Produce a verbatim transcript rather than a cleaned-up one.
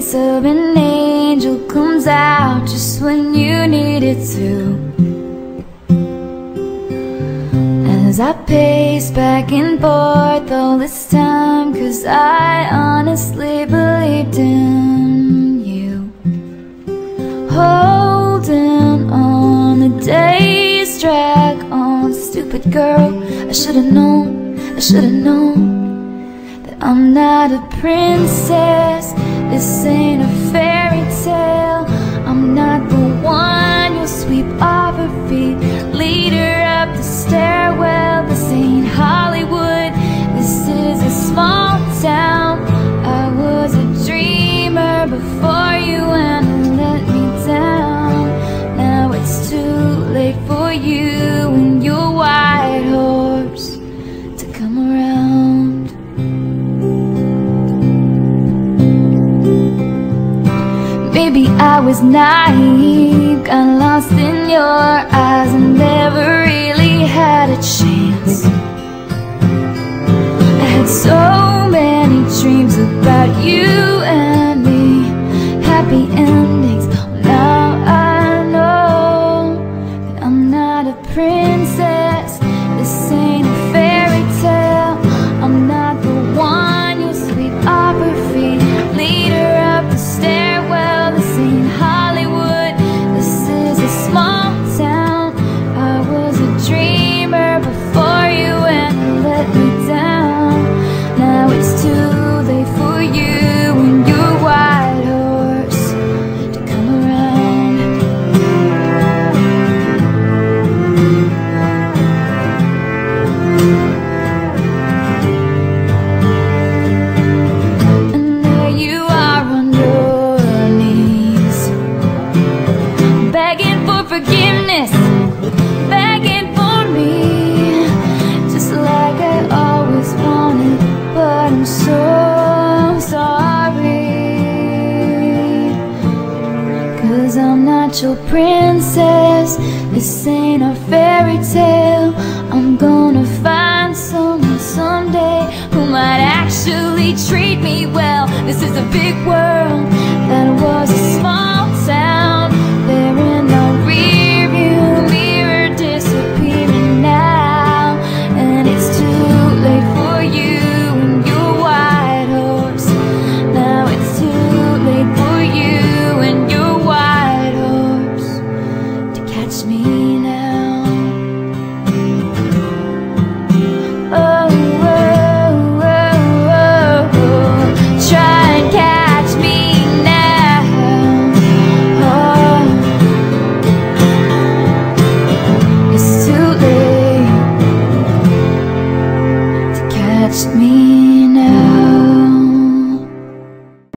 face of an angel comes out just when you need it to. As I pace back and forth all this time, 'cause I honestly believed in you. Holding on, the days drag on. Stupid girl, I should've known, I should've known that I'm not a princess. This ain't a fairy tale. I'm not the one you'll sweep off her feet, lead her up the stairwell. This ain't Hollywood, this is a small town. I was a dreamer before you and let me down. Now it's too late for you and your white horse to come around. Maybe I was naive, got lost in your eyes and never really had a chance. I had so many dreams about you and me, happy endings. Now I know that I'm not a princess. This ain't a fairy tale. I'm not the one you'll sweep off her feet, lead her up the stairwell. This ain't Hollywood, this is a small town. I was a dreamer before you and let me down. Now it's too late for you and your white horse to come around. And there you are on your knees, begging for forgiveness, begging for me, just like I always wanted. But I'm so sorry, 'cause I'm not your princess. This ain't a fairy tale. I'm gonna find someone someday who might actually treat me well. This is a big world,